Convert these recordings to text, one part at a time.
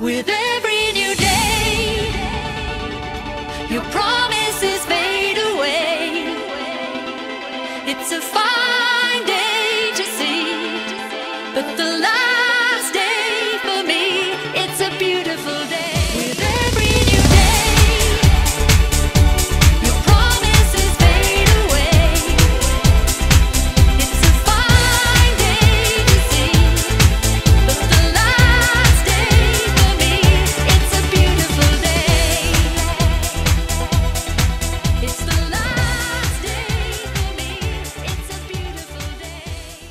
With every new day, your promises fade away. It's a fine day to see, but the last day for me, it's a beautiful day. With every new day, your promises fade away. It's a fine day to see, but the last day for me, it's a beautiful day. It's the last day for me, it's a beautiful day.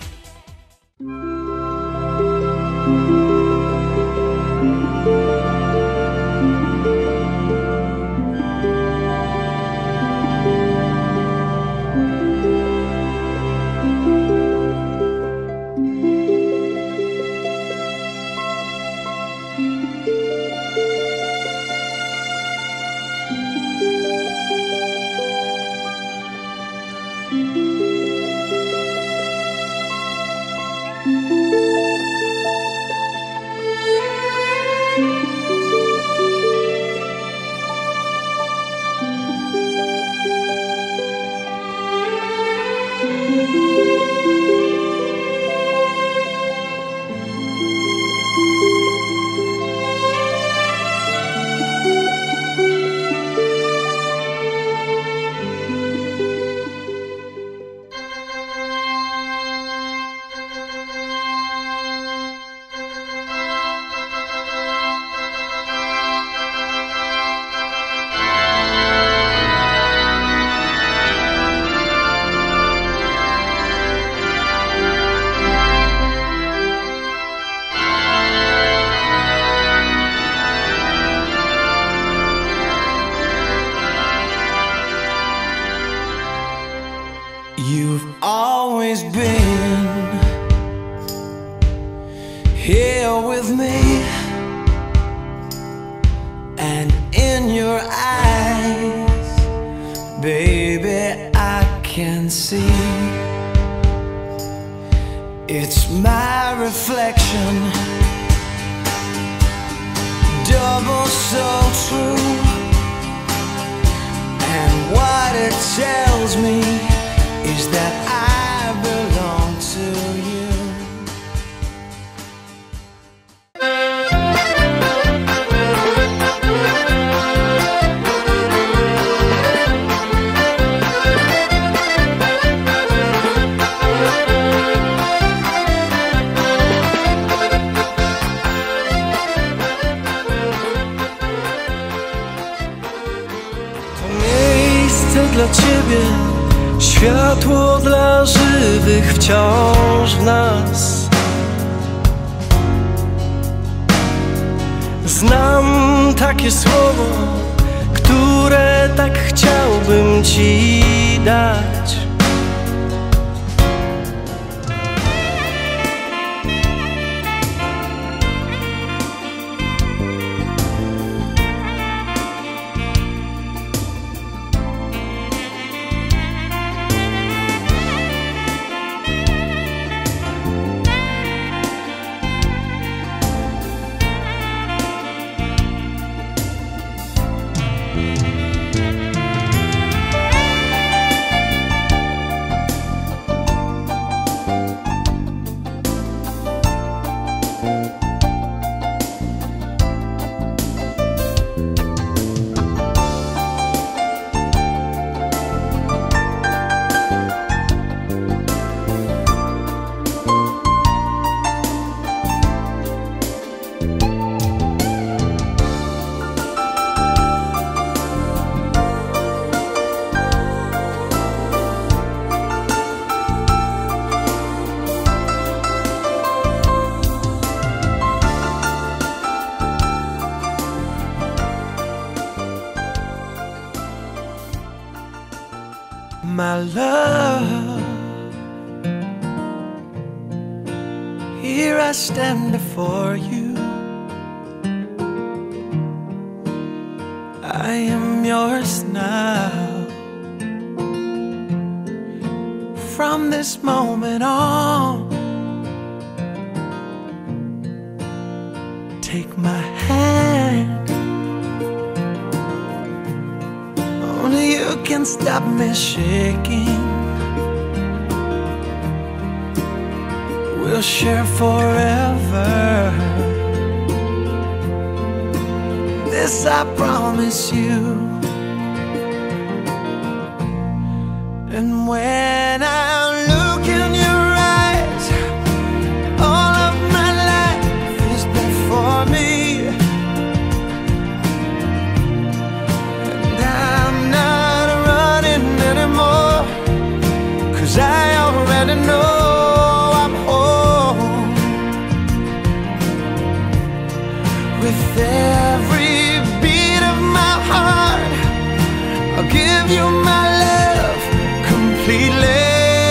You've always been here with me, and in your eyes, baby, I can see it's my reflection, double so true, and what it tells me is that I belong to you. To miejsce dla ciebie, światło dla żywych wciąż w nas. Znam takie słowo, które tak chciałbym ci dać. My love, here I stand before you. I am yours now. From this moment on, take my hand. Only you can stop me shaking. We'll share forever. This I promise you. And when I look in your eyes, all of my life is before me. And I'm not running anymore, 'cause I already know I'm home. With every beat of my heart, I'll give you my love completely.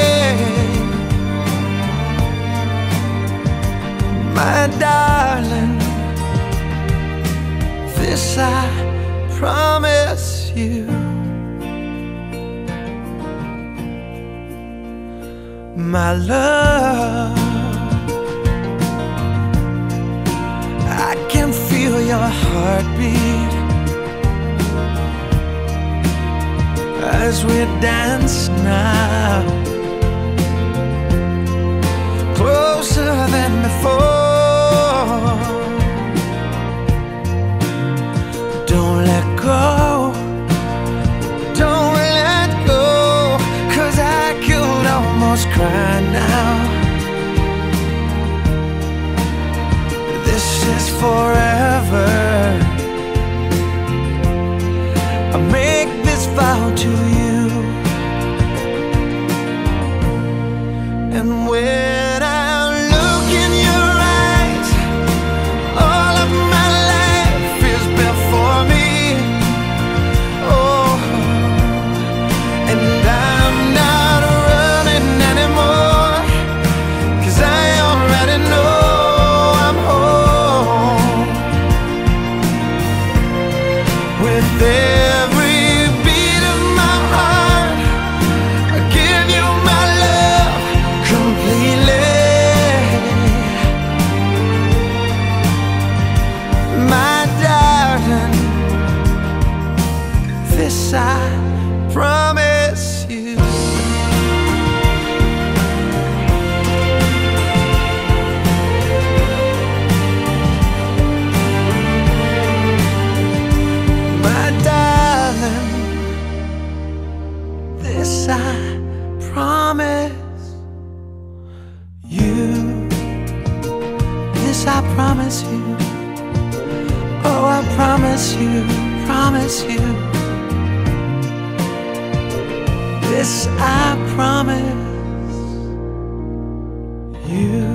My darling, this I promise you. My love, I can feel your heartbeat as we dance now, closer than before. Don't let go, don't let go, 'cause I could almost cry now. This is forever. I make this vow to you. And when I look in your eyes, all of my life is before me. Oh, and I'm not running anymore, 'cause I already know I'm home. With every beat of my heart, I give you my love completely. My darling, this I promise you. My darling, this I promise you. This I promise you. Oh, I promise you, promise you. This I promise you.